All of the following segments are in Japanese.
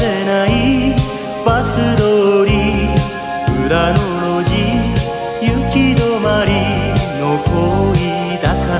れないバス通り裏の路地行き止まりの恋だから、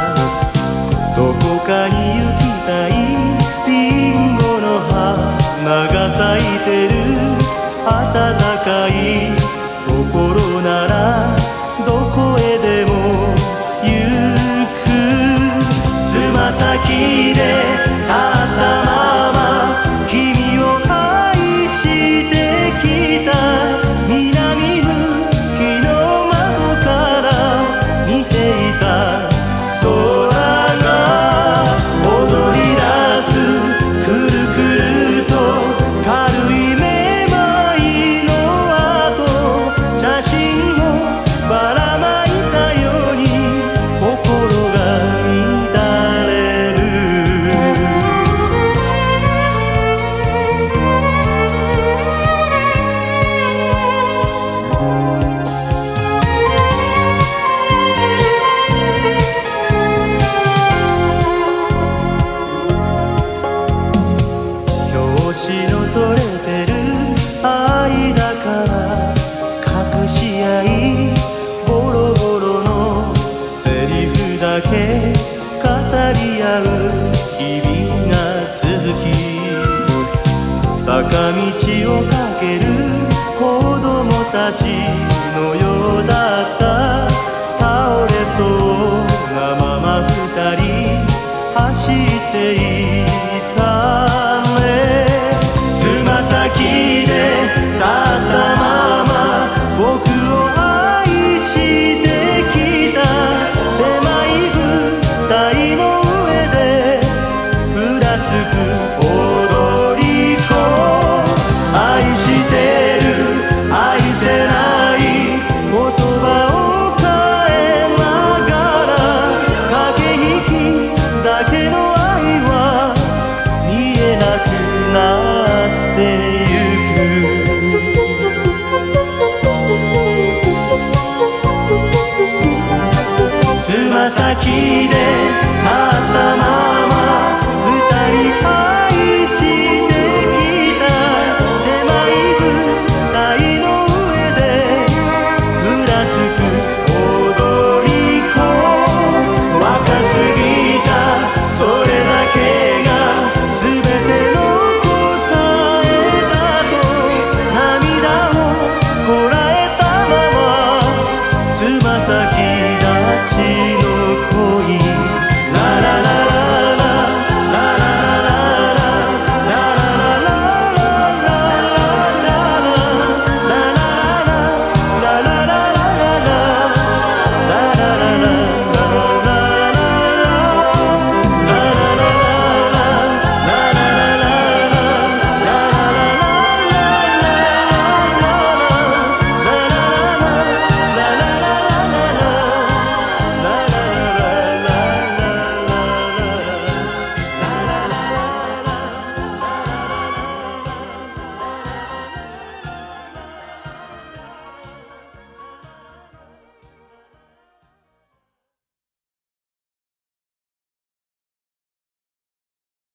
どこかに行きたいリンゴの花が咲いてる暖かい心ならどこへでも行く。つま先で立ったまま君を愛してきた、南向きの窓から見ていた空が踊り出す、くるくると軽いめまいの後、写真をばらまいたように心が乱れる。表紙の取れてる愛だから隠し合い、ボロボロのセリフだけ語り合う日々が続き、坂道を駆ける子供たちのようだった。倒れそうなまま二人走っていたね。つま先で立ったまま僕を愛してきた、狭い舞台の上でふらつく踊り子、愛してる愛せない言葉を変えながら、駆け引きだけの愛は見えなくなってゆく。つま先で立ったまま